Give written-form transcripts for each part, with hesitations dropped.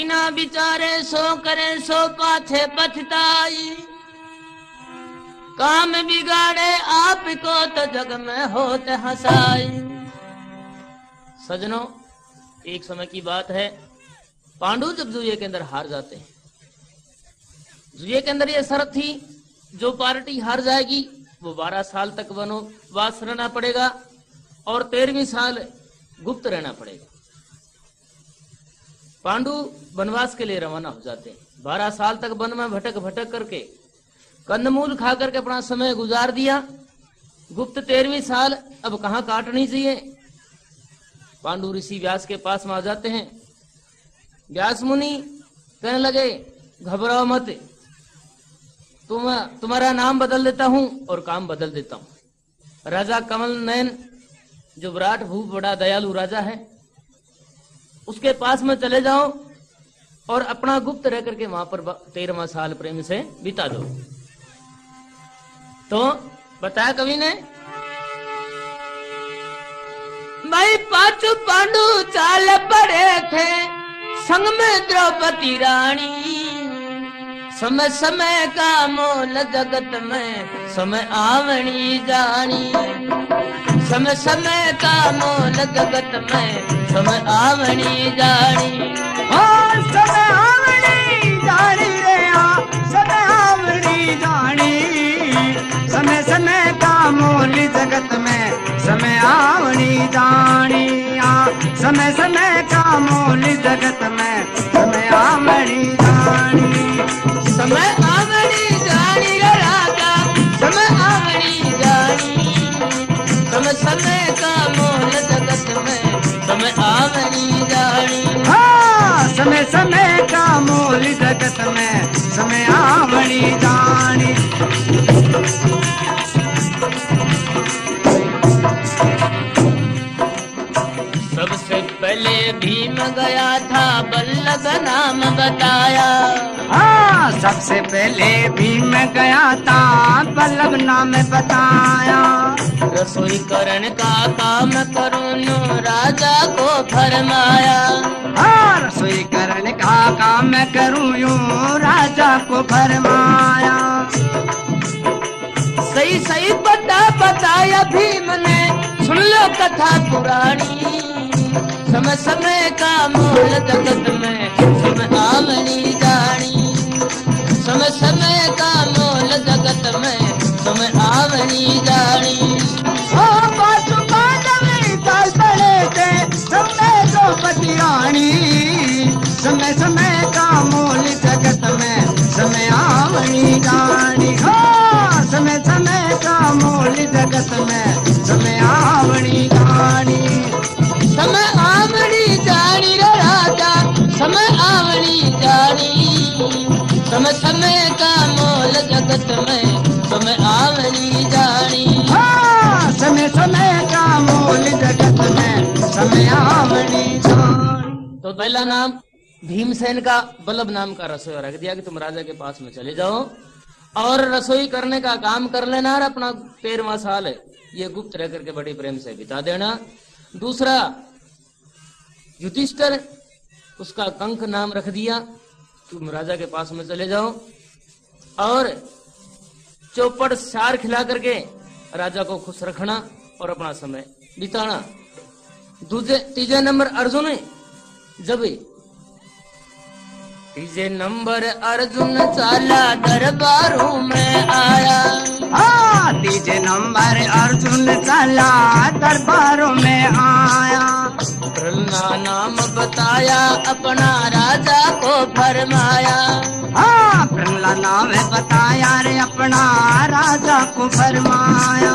बिना विचारे सो करे सो पाछे पछताई। काम बिगाड़े आपको तो जग में होत हंसाई। सजनों, एक समय की बात है, पांडु जब जुए के अंदर हार जाते हैं। जुए के अंदर ये शर्त थी, जो पार्टी हार जाएगी वो 12 साल तक वनवास रहना पड़ेगा और 13वीं साल गुप्त रहना पड़ेगा। पांडु वनवास के लिए रवाना हो जाते हैं। 12 साल तक वन में भटक भटक करके कंदमूल खा करके अपना समय गुजार दिया। गुप्त 13वीं साल अब कहां काटनी चाहिए। पांडु ऋषि व्यास के पास में आ जाते हैं। व्यास मुनि कहने लगे, घबराओ मत, तुम्हारा नाम बदल देता हूं और काम बदल देता हूं। राजा कमल नयन, जो विराट भूप बड़ा दयालु राजा है, उसके पास में चले जाओ और अपना गुप्त रह करके वहां पर 13वां साल प्रेम से बिता दो। तो बताया कवि ने, भाई 5 पांडु चाल पड़े थे संग में द्रौपदी रानी। समय समय का मोल जगत में समय आवनी जानी। समय समय का मोल जगत में समय आवनी जानी। समय आवनी जानी रे, समय आवनी जानी। समय समय का मोल जगत में समय आवनी जानी। समय समय का मोल जगत में समय आवनी जानी। समय आवनी जानी रे राजा, समय आवनी जानी। समय समय का मोल जगत में समय आवनी जानी। समय समय का मोल जगत में समय आवनी जानी। सबसे पहले भीम गया था, बल्लभ नाम बताया। सबसे पहले भीम गया था, बल्लभ नाम बताया। रसोई करण का काम करूं राजा को फरमाया। रसोई करण का काम करूं यूं राजा को फरमाया। सही सही बताया भीम ने, सुन लो कथा पुरानी। समय समय का मोल जगत में समय आवनी जानी। समय समय का मोल जगत में समय आवनी जानी। द्रौपदी रानी। समय समय का मोल जगत में समय आवनी जानी। समय समय का मोल जगत में समय आवनी जानी। समय आवनी जानी रे राजा, समय आवनी जानी। समय समय का मोल जगत में समय आवनी जानी। समय समय का मोल जगत में समय आवनी जानी। तो पहला नाम भीमसेन का बल्लभ नाम का रसोई रख दिया कि तुम राजा के पास में चले जाओ और रसोई करने का काम कर लेना और अपना 13वां साल ये गुप्त रह करके बड़ी प्रेम से बिता देना। दूसरा युधिष्ठिर, उसका कंक नाम रख दिया, तुम राजा के पास में चले जाओ और चौपड़ सार खिला करके राजा को खुश रखना और अपना समय बिताना। तीजे नंबर अर्जुन, जब तीजे नंबर अर्जुन चाला दरबारों में आया। तीजे नंबर अर्जुन चाला दरबारों में आया। प्रहल्लाद नाम बताया अपना राजा को फरमाया। प्रहल्लाद नाम बताया रे अपना राजा को फरमाया।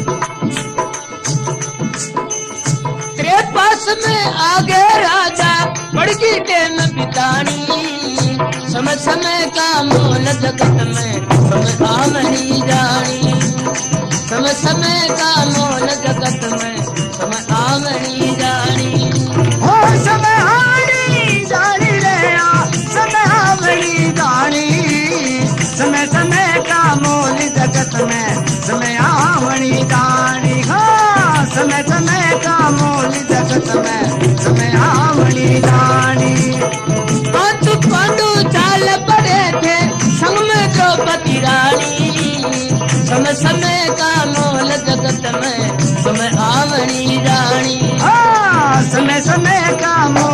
तेरे पास में आगे राजा बड़की टेम बितानी। समय समय का मोल जगत में समय आवनी जानी। समय समय का मोल जगत में समय आवनी जानी। समय आवनी जानी रे, समय आवनी जानी। समय समय का मोल जगत में समय आवनी जानी। समय समय का मोल जगत में समय आवनी जानी।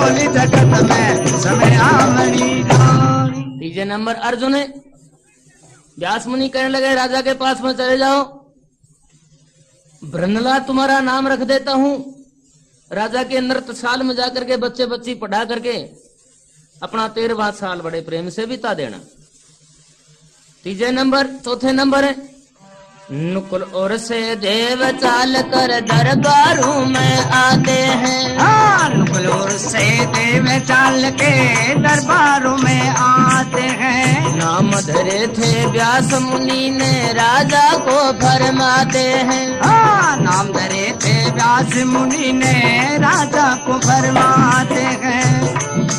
मोल जगत में समय आवणी जानी। तीसरे नंबर अर्जुन है। व्यास मुनि कहने लगे राजा के पास में चले जाओ, भ्रनला तुम्हारा नाम रख देता हूं, राजा के नृत्यशाल में जाकर के बच्चे बच्ची पढ़ा करके अपना 13वां साल बड़े प्रेम से बिता देना। तीसरे नंबर चौथे नंबर है नुकुल और से देव चाल कर दरबारों में आते हैं। हाँ, नुकुल और से देव चाल के दरबारों में आते हैं। नाम धरे थे व्यास मुनि ने राजा को फरमाते हैं। हाँ, नाम धरे थे व्यास मुनि ने राजा को फरमाते हैं।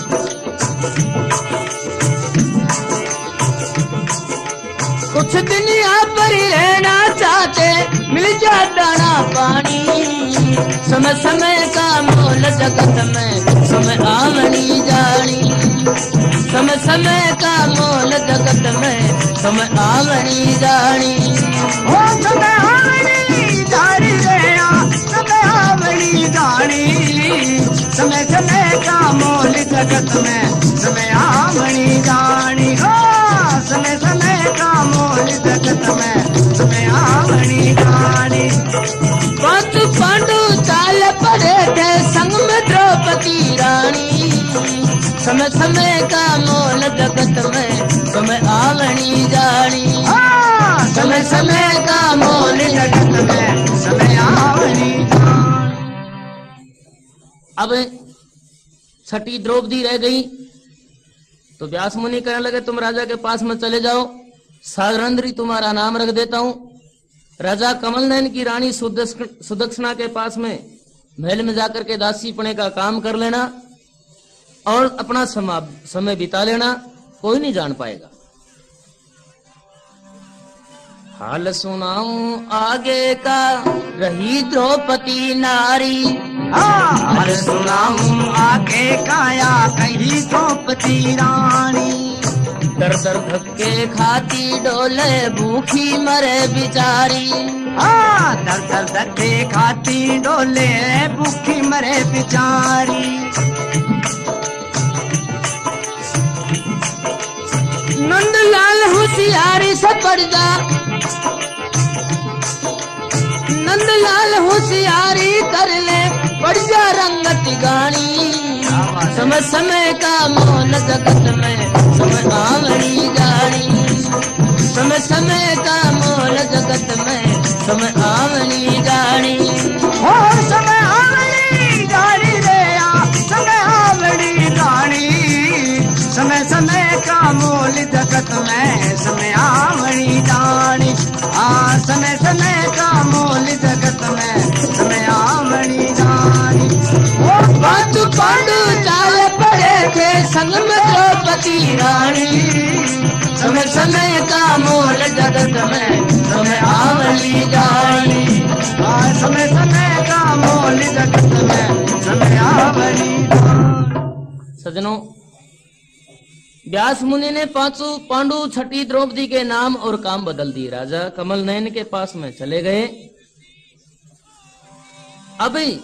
कुछ दिन यहाँ पर ही रहना चाहते, मिल जाए दाना पानी, समय समय का मोल जगत में समय आवनी जानी, समय समय का मोल जगत में समय आवनी जानी। ओ समय आवनी जानी रे, समय आवनी जानी, समय समय का मोल जगत में समय आवनी जानी। हो समय समय का मोल जगत में समय आवनी जानी। पांडु चाल पड़े थे संग में द्रौपदी रानी, समय समय का मोल जगत में समय आवनी जानी, समय समय का मोल जगत में समय आवनी जानी। अब छठी द्रौपदी रह गई तो व्यास मुनि कहने लगे तुम राजा के पास में चले जाओ, सारंद्री तुम्हारा नाम रख देता हूं, राजा कमल नयन की रानी सुदक्षिणा के पास में महल में जाकर के दासीपने का काम कर लेना और अपना समय बिता लेना, कोई नहीं जान पाएगा। हाल सुनाऊं आगे का रही द्रौपदी नारी, हाल सुनाऊं आगे काया कही द्रौपदी रानी। दर दर धक्के खाती डोले भूखी मरे बिचारी, दर दर धक्के खाती डोले भूखी मरे बिचारी। नंदलाल होशियारी से पड़ जा, नंदलाल होशियारी कर ले पड़ जा रंगत गानी, समय समय का मोल जगत में समय आवनी जानी, समय समय का मोल जगत में समय आवनी जानी। हो समय आवनी जानी रे, समय आवनी जानी, समय समय का मोल जगत में समय आवनी जानी। समय समय का मोल जगत में समय आवनी जानी। पांडु चाल पड़े थे संग में द्रौपदी रानी, समय समय का मोल जगत में समय आवनी जानी, समय समय का मोल जगत में समय आवनी जानी। सजनों, व्यास मुनि ने पांचों पांडु छठी द्रौपदी के नाम और काम बदल दिए, राजा कमल नयन के पास में चले गए। अभी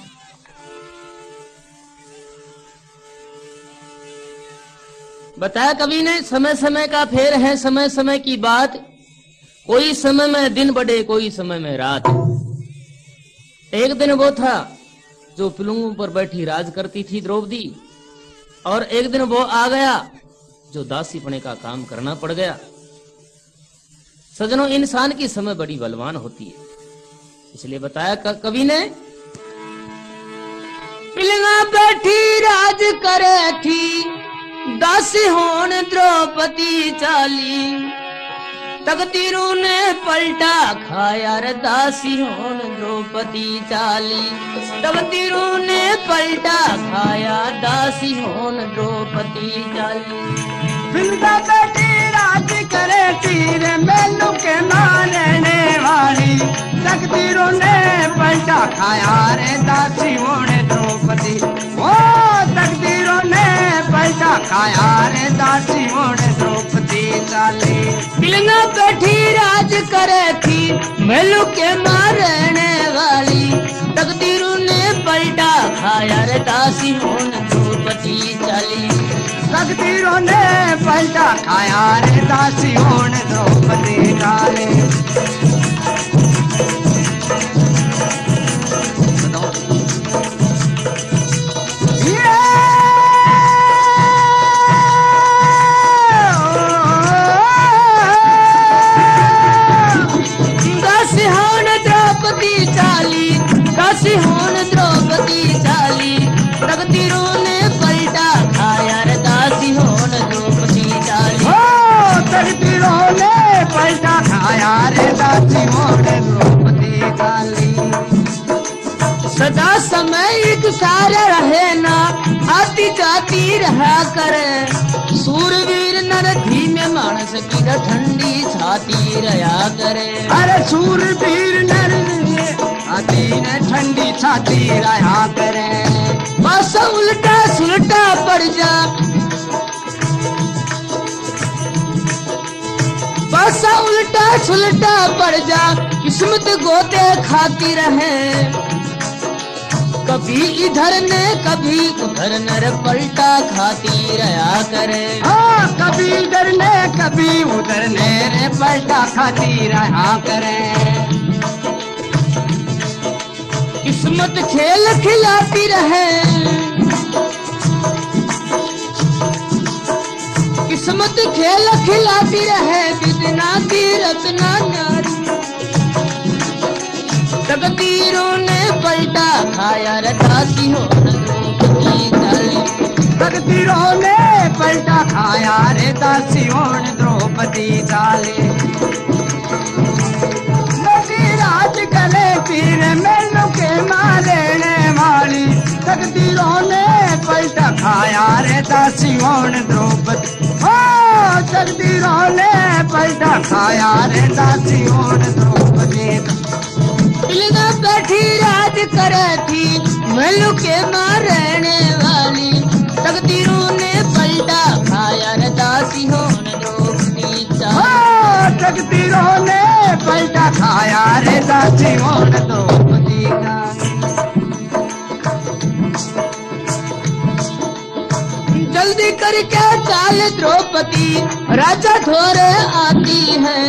बताया कवि ने समय समय का फेर है, समय समय की बात, कोई समय में दिन बढ़े कोई समय में रात। एक दिन वो था जो पलंगों पर बैठी राज करती थी द्रौपदी, और एक दिन वो आ गया जो दासीपने का काम करना पड़ गया। सजनों, इंसान की समय बड़ी बलवान होती है, इसलिए बताया कवि ने पिलंगा बैठी राज करे थी, दासी होन द्रौपदी चाली, तकदीरों ने पलटा खाया रे दासी होन द्रौपदी चाली, तकदीरों ने पलटा खाया दासी होन द्रौपदी चाली। बिंदा बैठी राज करे तीर मेलू के मारने वाली, तकदीरों ने पलटा खाया रे दासी होन द्रौपदी। ओ तकदीरों ने पलटा खाया रे दासी होन द्रौपदी चाली। पिलंगा बैठी राज करे थी मेलू के मारने वाली, तकदीरों ने पलटा खाया रे दासी होन द्रौपदी पलटा खाया रे दासी होने द्रौपदी काले। दासी होन द्रौपदी चाली प्रगति रोने पलटा खाया रे दासी होन द्रौपदी चाली। ओ प्रगति रोने पलटा खाया रे दासी होन द्रौपदी चाली। सदा समय एक सारे रहे ना आती जाती रहा करे सूरवीर नर धीमे मानस की ठंडी छाती रहा करे। अरे सूरवीर नर छाती ने ठंडी छाती रहा करे। बस उल्टा सुलटा पड़ जा बस उल्टा सुलटा पड़ जा किस्मत गोते खाती रहे कभी इधर ने कभी उधर नर पलटा खाती रहा करे। हाँ कभी इधर ने कभी उधर ने रे पलटा खाती रहा करे। किस्मत खेल खिलाती रहे किस्मत खेल खिलाती रहे बिना की रचना नारी तकदीरों ने पलटा खाया रे दासी होन द्रौपदी चाली। तकदीरों ने पलटा खाया रे दासी होन द्रौपदी चाली। राज करे तीर मेलू के मारने वाली तकदीरों ने पलटा खाया रे दासी होन द्रौपदी। ओ तकदीरों ने पलटा खाया रे दासी होन द्रौपदी। इलना बैठी राज करे थी मेलू के मारने वाली तकदीरों ने पलटा खाया रे दासी होन द्रौपदी चाली। तकदीरों ने पलटा खाया रे दासी होन द्रौपदी चाली। जल्दी करके चाल द्रौपदी राजा धोरे आती है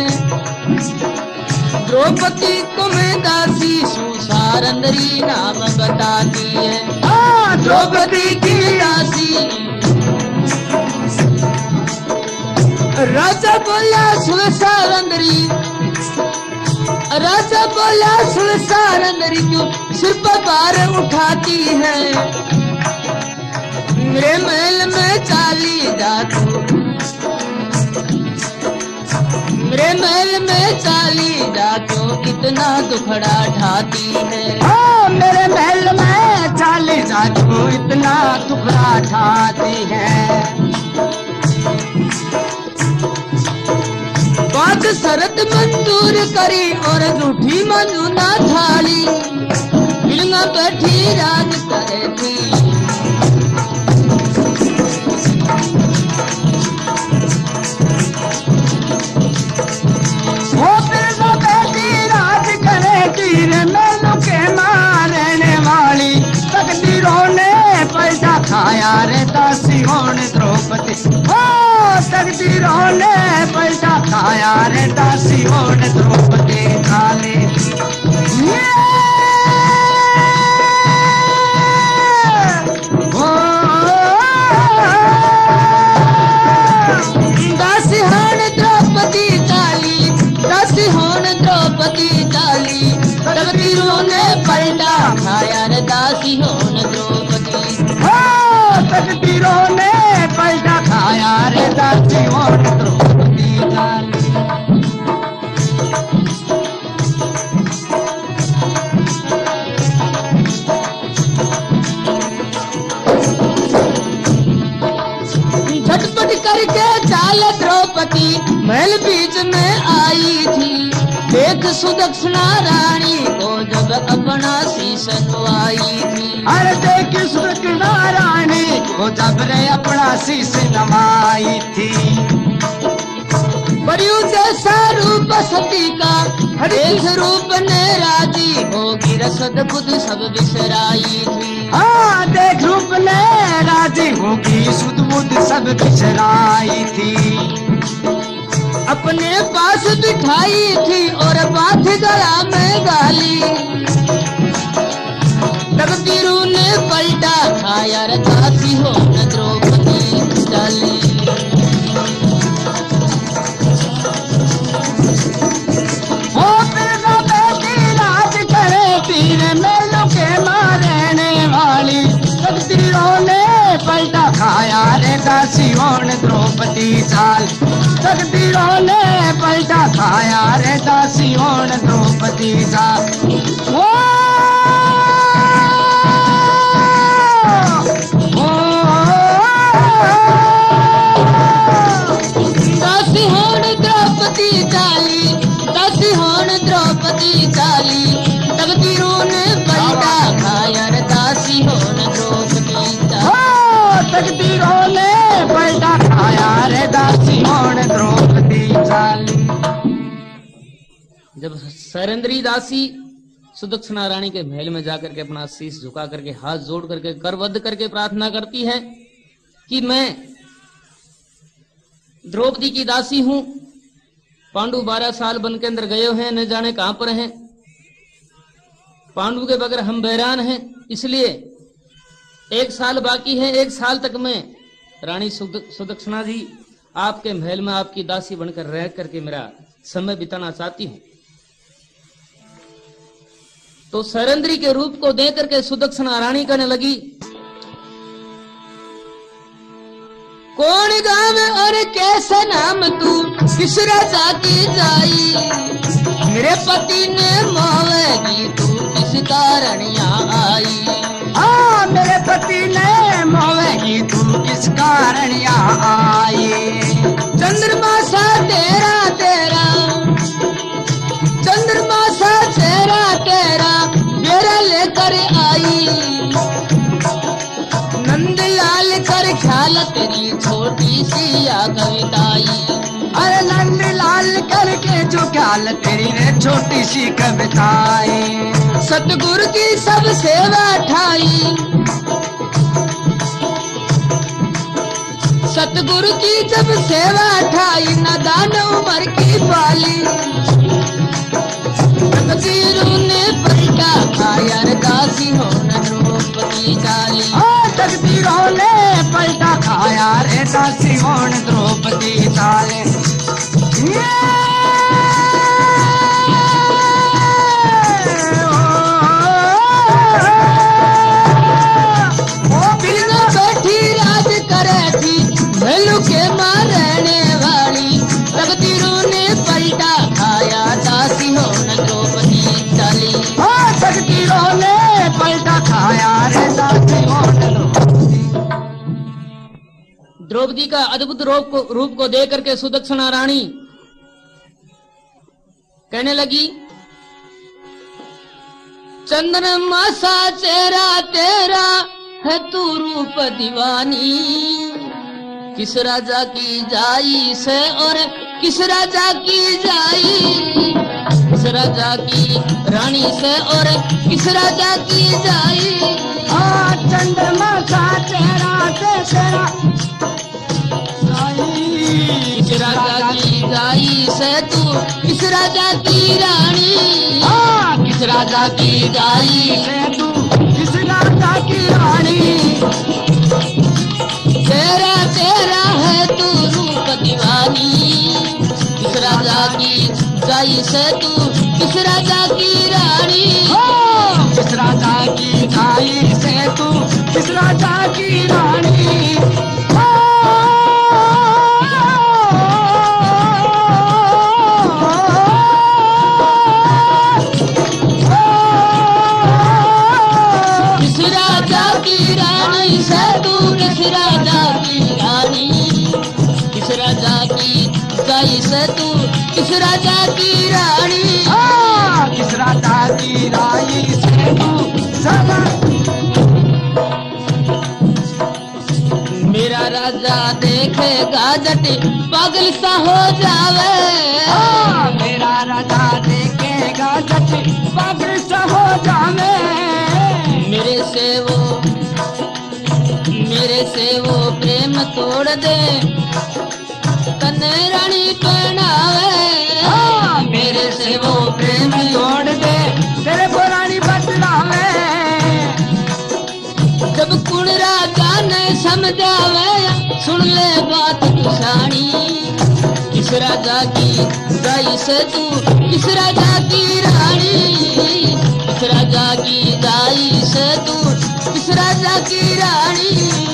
द्रौपदी को मैं दासी सुसारंदरी नाम बताती है। द्रौपदी की दासी राजा बोला सुसारंदरी क्यों सिर पर भार उठाती है मेरे महल में चाली जा तू मेरे महल में चाली जा क्यों इतना दुखड़ा ढाती है। मेरे महल में चाली जा क्यों इतना दुखड़ा ढाती है। बात शरत मंजूर करी और झूठी मंजूना थाली मिलना बैठी राज करे थी। तकदीरों ने पलटा खाया रे दासी होन द्रौपदी। तकदीरों ने पलटा खाया रे दासी होन द्रौपदी काले। दासी होन द्रौपदी चाली दासी होन द्रौपदी चाली तकदीरों ने पलटा खाया रे दासी होन द्रौपदी। तकदीरों ने पलटा खाया रे दासी होन द्रौपदी चाली। झटपट करके चाल द्रौपदी महल बीच में आई थी देख सुदक्षिणा रानी को जब अपना शीश नवाई थी। अरे देख सुदक्षिणा रानी को जब रे अपना शीश नवाई थी। बड़ियों जैसा रूप सती का देख रूप ने राजी होगी रसद बुध सब बिसराई थी। देख रूप ने राजी होगी सुध बुद्ध सब बिसराई थी। अपने पास बिठाई थी और बात गला में गाली, तकदीरों ने पलटा खाया रे दासी हो न द्रौपदी डाली। हो बिरला बेटी राज करे तीर मेलों के मारने वाली, तकदीरों ने पलटा खाया रे दासी हो न द्रौपदी चाल। तकदीरों ने पलटा खाया रे दासी हो न द्रौपदी चाल। दासी होण द्रौपदी चाली, दासी होण द्रौपदी चाली, तकदीरों ने पलटा खाया रे दासी होण द्रौपदी चाली। तकदीरों ने पलटा खाया रे दासी होण द्रौपदी चाली। जब सरेंद्री दासी सुदक्षिणा रानी के महल में जाकर के अपना शीश झुका करके हाथ जोड़ करके करवद्ध करके प्रार्थना करती है कि मैं द्रौपदी की दासी हूं, पांडु 12 साल बन के अंदर गए हैं, न जाने कहां पर हैं, पांडु के बगैर हम बैरान हैं, इसलिए 1 साल बाकी है, 1 साल तक मैं रानी सुदक्षिणा जी आपके महल में आपकी दासी बनकर रह करके मेरा समय बिताना चाहती हूं। तो सरेंद्री के रूप को दे करके सुदक्षिणा रानी कहने लगी, कौन गाँव और कैसा नाम तू किस राजा की जाई, मेरे पति ने मोवेगी तू किस कारण यहाँ आई। हाँ मेरे पति ने मोवेगी तू किस कारण यहाँ आई। चंद्रमा सा तेरा तेरा, चंद्रमा सा तेरा तेरा मेरा लेकर आई, नंदलाल कर ख्याल तेरी छोटी सी या कविताई। अरे नंदलाल करके जो ख्याल तेरी ने छोटी सी कविताई। सतगुरु की सब सेवा ठाई, सतगुरु की जब सेवा ठाई, नादान उम्र की पाली, तकदीरों ने पलटा खाया रे दासी हो न द्रौपदी चाली। तकदीरों ने पलटा खाया रे दासी हो न द्रौपदी चाली। बिना बैठी राज करे थी भैलू के मारने वाली, तकदीरों ने पलटा खाया दासी हो न द्रौपदी चाली। तकदीरों ने पलटा खाया रे दासी हो न द्रौपदी। द्रौपदी का अद्भुत रूप को देख करके सुदक्षिणा रानी कहने लगी, चंद्रमा सा चेहरा तेरा है तू रूप दीवानी, किस राजा की जाई से और किस राजा की जाई, किस राजा की रानी से और किस राजा की जाई। चंद्रमा सा चेहरा तेरा, किस राजा की जाई से तू किस राजा की रानी, किस राजा की जाई से तू किस राजा की रानी। तेरा तेरा है तू रूप दीवानी, किस राजा की जाई से तू किस राजा की रानी, किस राजा की जाई से तू किस राजा की रानी। किस राजा की रानी से तू किस राजा की रानी, किस राजा की जाई से तू किस राजा की रानी, किस राजा की रानी से तू सदा। मेरा राजा देखेगा जट पागल सा हो जावे, मेरा राजा देखेगा जट पागल सा हो जावे। मेरे से वो प्रेम तोड़ दे कन्ने रानी पहनावे मेरे से वो प्रेम तोड़ दे तेरे को रानी बतलावे जब कुण राजा ने समझावे सुन ले बात तुसानी किस राजा की दाई से तू किस राजा की रानी किस राजा की दाई से तू किस राजा की रानी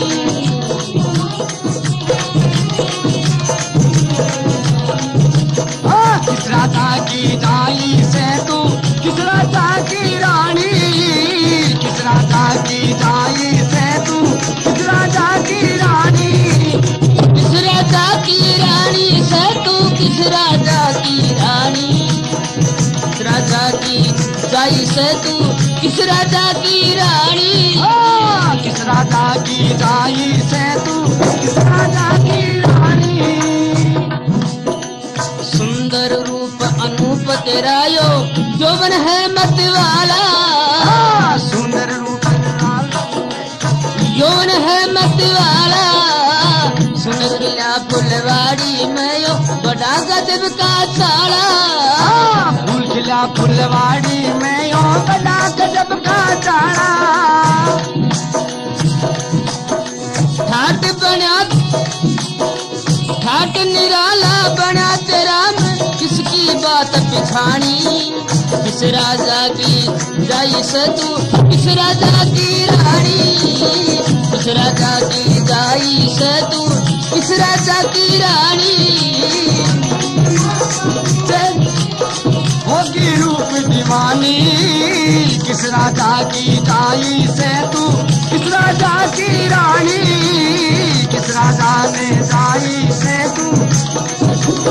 किस राजा की दाई से तू किस राजा की रानी किस राजा की दाई से तू किस राजा की रानी किस राजा की रानी से तू किस राजा की रानी किस राजा की दाई से तू किस राजा की रानी किस राजा की दाई से तू किस राजा की रानी सुंदर रूप अनूप तेरा यो यौवन है मत वाला सुंदर रूप यौवन है मत वाला सुन खिला फुलवाड़ी में यो बड़ा गजब का चाला फूल खिला फुलवाड़ी में यो बड़ा गजब का चाला ठाट बना ठाट निराला बना तेरा किसकी बात पिछानी किस राजा की दाई से तू किस राजा की रानी किस राजा की दाई से तू किस राजा की रानी होगी रूप दीवानी किस राजा की दाई से तू किस राजा की रानी किस राजा ने दाई से तू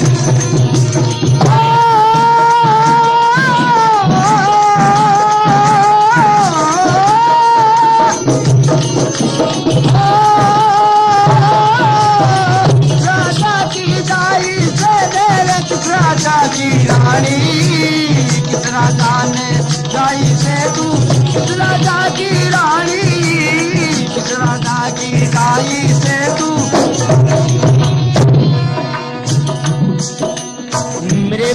राजा की दाई से मेरे किस राजा की रानी किस राजा ने दाई से तू किस राजा की रानी किस राजा की दाई से तू मेरे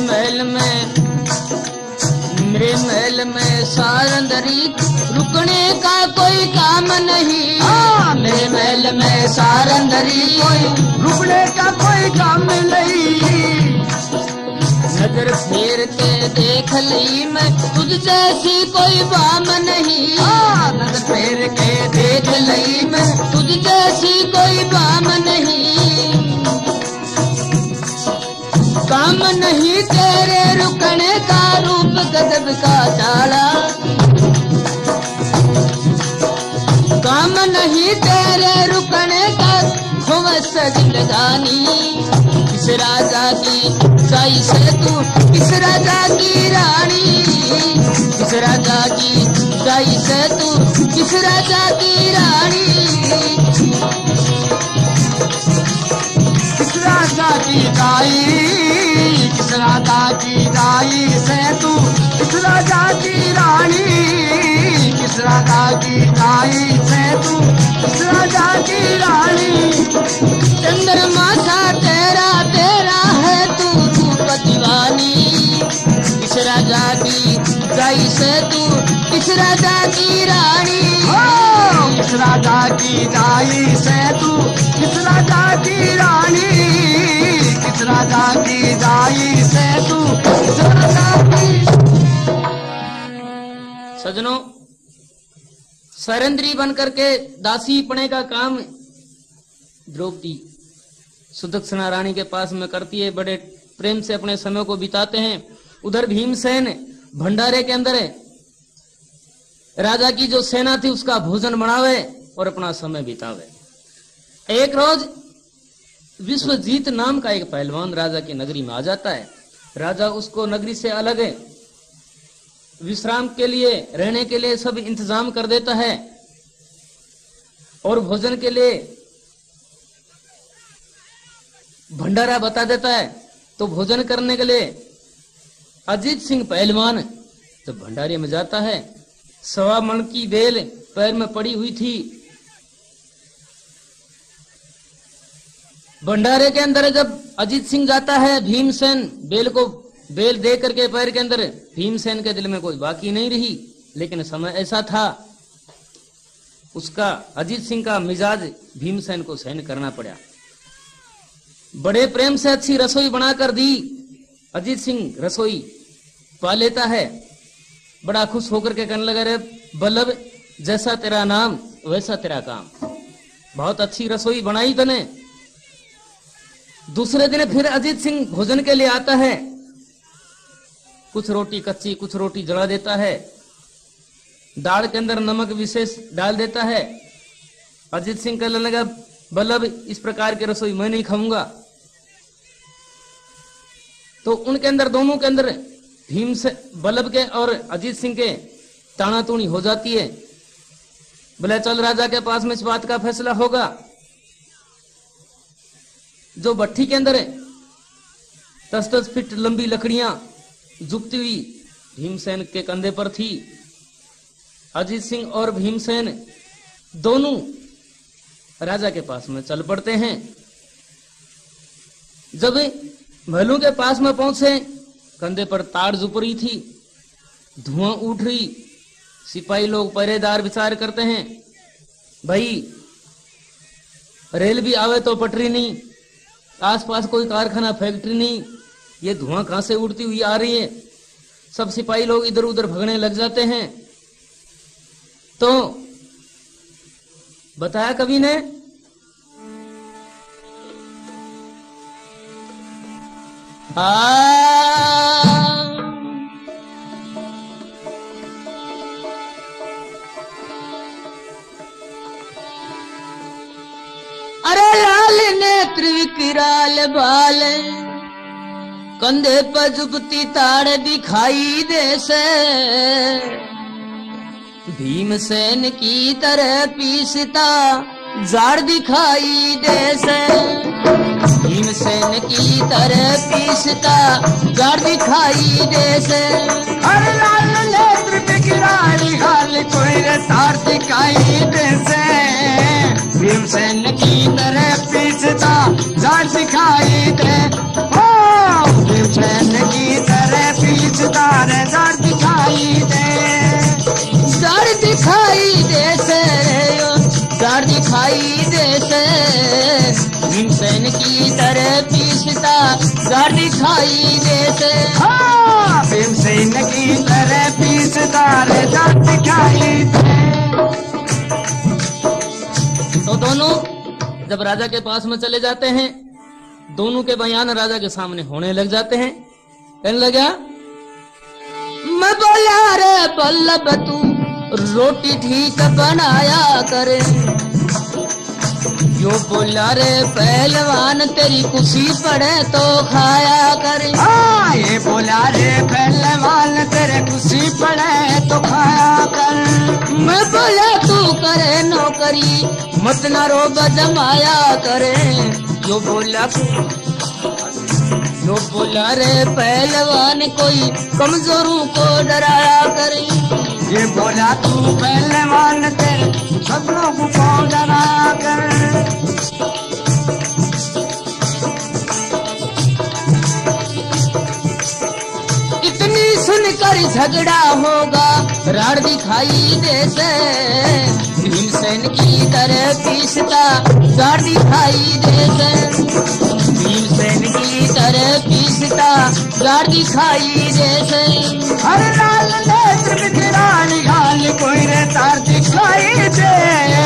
महल में सारंदरी रुकने का कोई काम नहीं मेरे महल में सारंदरी कोई रुकने का कोई काम नहीं नजर फेर के देख ली मैं तुझ जैसी कोई बाम नहीं नजर फेर के देख लई मैं तुझ जैसी कोई बाम नहीं काम नहीं तेरे रुकने का रूप गजब का चाला काम नहीं तेरे रुकने का खुमस जिंदगानी किस राजा की दाई से तू किस राजा की रानी किस राजा की दाई से तू किस राजा की रानी किस राजा की दाई किस राजा की दाई से तू किस राजा की रानी किस राजा की दाई से तू किस राजा की रानी चंद्रमा सा तेरा तेरा है तू रूप दीवानी किस राजा की दाई से तू किस राजा की रानी किस राजा की दाई से तू किस राजा की रानी किस राजा की दाई से तू किस राजा की सजनों सरेंद्री बनकर के दासी पने का काम द्रौपदी सुदक्षिणा रानी के पास में करती है, बड़े प्रेम से अपने समय को बिताते हैं। उधर भीमसेन भंडारे के अंदर है, राजा की जो सेना थी उसका भोजन बनावे और अपना समय बितावे। एक रोज विश्वजीत नाम का एक पहलवान राजा की नगरी में आ जाता है। राजा उसको नगरी से अलग है, विश्राम के लिए रहने के लिए सब इंतजाम कर देता है और भोजन के लिए भंडारा बता देता है। तो भोजन करने के लिए अजीत सिंह पहलवान जब भंडारे में जाता है, 1.25 मन की बेल पैर में पड़ी हुई थी, भंडारे के अंदर जब अजीत सिंह जाता है, भीमसेन बेल दे करके पैर के अंदर, भीमसेन के दिल में कोई बाकी नहीं रही। लेकिन समय ऐसा था, उसका अजीत सिंह का मिजाज भीमसेन को सहन करना पड़ा। बड़े प्रेम से अच्छी रसोई बनाकर दी, अजीत सिंह रसोई पा लेता है। बड़ा खुश होकर के कहने लगा, रे बल्लभ, जैसा तेरा नाम वैसा तेरा काम, बहुत अच्छी रसोई बनाई तने। दूसरे दिन फिर अजीत सिंह भोजन के लिए आता है, कुछ रोटी कच्ची कुछ रोटी जला देता है, दाल के अंदर नमक विशेष डाल देता है। अजीत सिंह कहने लगा, बल्लभ, इस प्रकार की रसोई मैं नहीं खाऊंगा। तो उनके अंदर, दोनों के अंदर, भीम से बल्लभ के और अजीत सिंह के तानातूनी हो जाती है। बोले चल राजा के पास में इस बात का फैसला होगा। जो भट्टी के अंदर 10-10 फीट लंबी लकड़ियां झुकती हुई भीमसेन के कंधे पर थी। अजीत सिंह और भीमसेन दोनों राजा के पास में चल पड़ते हैं। जब महलों के पास में पहुंचे, कंधे पर तार झुक रही थी, धुआं उठ रही। सिपाही लोग, पहरेदार विचार करते हैं, भाई रेल भी आवे तो पटरी नहीं, आसपास कोई कारखाना फैक्ट्री नहीं, ये धुआं कहां से उड़ती हुई आ रही है। सब सिपाही लोग इधर उधर भगने लग जाते हैं। तो बताया कवि ने, अरे लाल नेत्र विकराल बाल, कंधे पर जुबती ताड़ दिखाई दे से, भीमसेन की तरह पीसता जाड़ दिखाई दे से, भीमसेन की तरह पीसता जाड़ दिखाई दे से। हर लाल नेत्र बिगड़ाई हाल कोई रे तार दिखाई दे से, भीमसेन की तरह पीसता जाड़ दिखाई दे। भीमसेन की तरह पीसता रे जाड़ दिखाई दे, जाड़ दिखाई दे से, जाड़ दिखाई दे से, भीमसेन की तरह पीसता जाड़ दिखाई दे से। भीमसेन की तरह पीसता रे जाड़ दिखाई दे। तो दोनों जब राजा के पास में चले जाते हैं, दोनों के बयान राजा के सामने होने लग जाते हैं। कहने लगा, मैं बोला रे बल्लभ तू रोटी ठीक बनाया करे, यो बोला रे पहलवान तेरी खुशी पड़े तो खाया करे। ये बोला रे पहलवान तेरे खुशी पड़े तो खाया कर। मैं बोला तू करे नौकरी मत ना रोब जमाया करे, यो बोला रे पहलवान कोई कमजोरों को डराया करे। ये बोला तू पहलवान तेरे सब लोगों को डराया कर। इतनी सुनकर झगड़ा होगा राड़ दिखाई दे से, भीमसेन की तरह पीसता जाड़ दिखाई दे से, भीमसेन की तरह पीसता जाड़ दिखाई दे से। हर लाल नेत्र बिखरानी गाल कोई रे तार दिखाई दे,